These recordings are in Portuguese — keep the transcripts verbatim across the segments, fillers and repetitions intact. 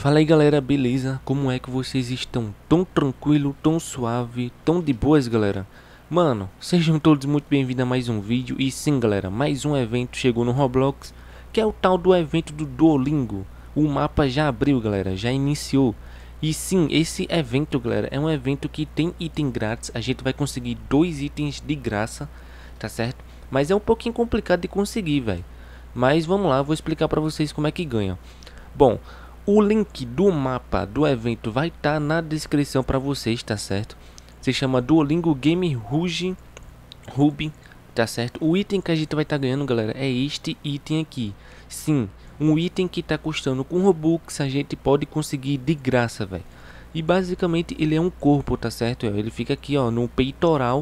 Fala aí galera, beleza? Como é que vocês estão? Tão tranquilo, tão suave, tão de boas galera? Mano, sejam todos muito bem-vindos a mais um vídeo. E sim galera, mais um evento chegou no Roblox, que é o tal do evento do Duolingo. O mapa já abriu galera, já iniciou. E sim, esse evento galera, é um evento que tem item grátis. A gente vai conseguir dois itens de graça, tá certo? Mas é um pouquinho complicado de conseguir, velho. Mas vamos lá, vou explicar pra vocês como é que ganha. Bom, o link do mapa do evento vai estar tá na descrição para vocês, tá certo? Se chama Duolingo Game Rouge Ruby, tá certo? O item que a gente vai estar tá ganhando, galera, é este item aqui. Sim, um item que tá custando com Robux, a gente pode conseguir de graça, velho. E basicamente ele é um corpo, tá certo? Ele fica aqui, ó, no peitoral.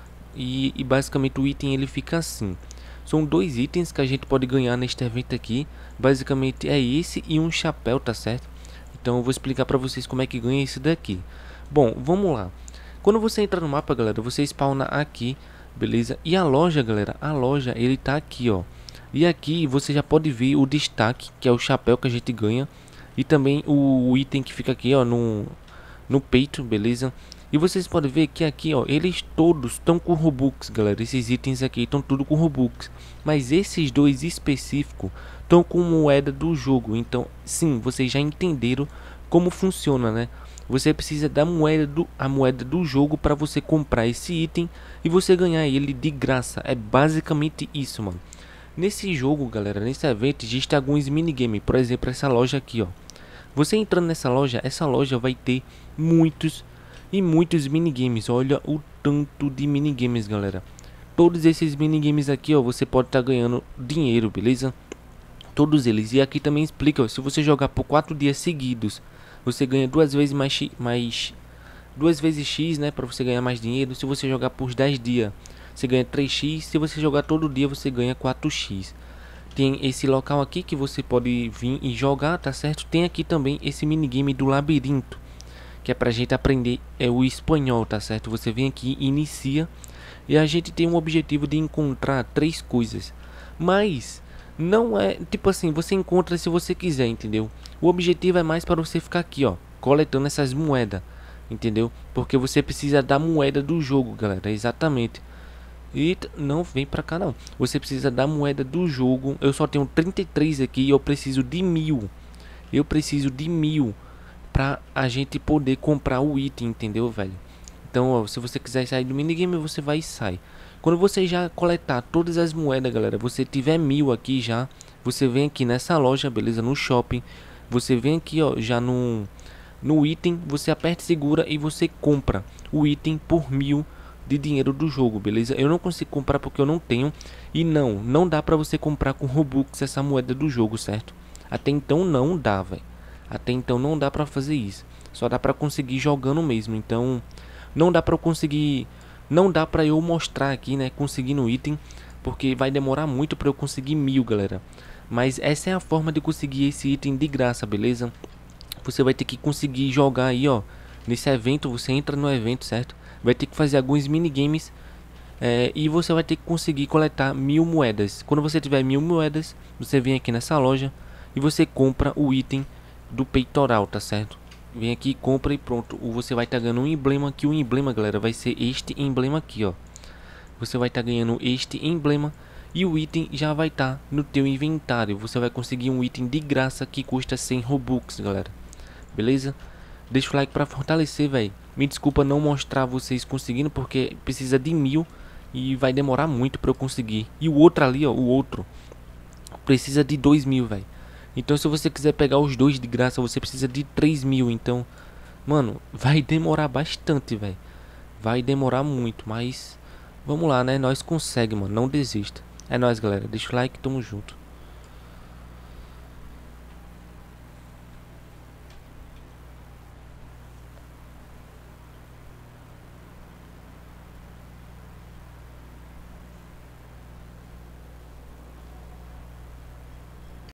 E, e basicamente o item ele fica assim. São dois itens que a gente pode ganhar neste evento aqui. Basicamente é esse e um chapéu, tá certo? Então eu vou explicar pra vocês como é que ganha esse daqui. Bom, vamos lá. Quando você entra no mapa, galera, você spawna aqui, beleza? E a loja, galera, a loja, ele tá aqui, ó. E aqui você já pode ver o destaque, que é o chapéu que a gente ganha. E também o, o item que fica aqui, ó, no, no peito, beleza? E vocês podem ver que aqui, ó, eles todos estão com Robux, galera. Esses itens aqui estão tudo com Robux. Mas esses dois específicos estão com moeda do jogo. Então, sim, vocês já entenderam como funciona, né? Você precisa da moeda do, a moeda do jogo para você comprar esse item e você ganhar ele de graça. É basicamente isso, mano. Nesse jogo, galera, nesse evento, existe alguns minigames. Por exemplo, essa loja aqui, ó. Você entrando nessa loja, essa loja vai ter muitos e muitos minigames. Olha o tanto de minigames, galera. Todos esses minigames aqui, ó, você pode estar tá ganhando dinheiro, beleza? Todos eles. E aqui também explica, ó, se você jogar por quatro dias seguidos, você ganha duas vezes mais, mais duas vezes X, né, para você ganhar mais dinheiro. Se você jogar por dez dias, você ganha três x. Se você jogar todo dia, você ganha quatro x. Tem esse local aqui que você pode vir e jogar, tá certo? Tem aqui também esse minigame do labirinto, que é pra gente aprender é o espanhol, tá certo? Você vem aqui, inicia, e a gente tem um objetivo de encontrar três coisas. Mas não é, tipo assim, você encontra se você quiser, entendeu? O objetivo é mais para você ficar aqui, ó, coletando essas moedas, entendeu? Porque você precisa da moeda do jogo, galera, exatamente. E não vem pra cá não. Você precisa da moeda do jogo. Eu só tenho trinta e três aqui e eu preciso de mil. Eu preciso de mil pra a gente poder comprar o item, entendeu, velho? Então, ó, se você quiser sair do minigame, você vai e sai. Quando você já coletar todas as moedas, galera, você tiver mil aqui já, você vem aqui nessa loja, beleza? No shopping. Você vem aqui, ó, já no, no item, você aperta e segura e você compra o item por mil de dinheiro do jogo, beleza? Eu não consigo comprar porque eu não tenho. E não, não dá pra você comprar com Robux essa moeda do jogo, certo? Até então não dá, velho. Até então não dá pra fazer isso. Só dá pra conseguir jogando mesmo. Então não dá pra eu conseguir. Não dá pra eu mostrar aqui, né? Conseguindo item. Porque vai demorar muito pra eu conseguir mil, galera. Mas essa é a forma de conseguir esse item de graça, beleza? Você vai ter que conseguir jogar aí, ó. Nesse evento, você entra no evento, certo? Vai ter que fazer alguns minigames. É, e você vai ter que conseguir coletar mil moedas. Quando você tiver mil moedas, você vem aqui nessa loja e você compra o item do peitoral, tá certo? Vem aqui, compra e pronto. Você vai estar tá ganhando um emblema, que o emblema, galera, vai ser este emblema aqui, ó. Você vai estar tá ganhando este emblema e o item já vai estar tá no teu inventário. Você vai conseguir um item de graça que custa cem Robux, galera. Beleza? Deixa o like pra fortalecer, velho. Me desculpa não mostrar vocês conseguindo, porque precisa de mil e vai demorar muito pra eu conseguir. E o outro ali, ó, o outro, precisa de dois mil, velho. Então se você quiser pegar os dois de graça, você precisa de três mil. Então, mano, vai demorar bastante, velho. Vai demorar muito, mas vamos lá, né? Nós conseguimos, mano. Não desista. É nóis, galera. Deixa o like, tamo junto.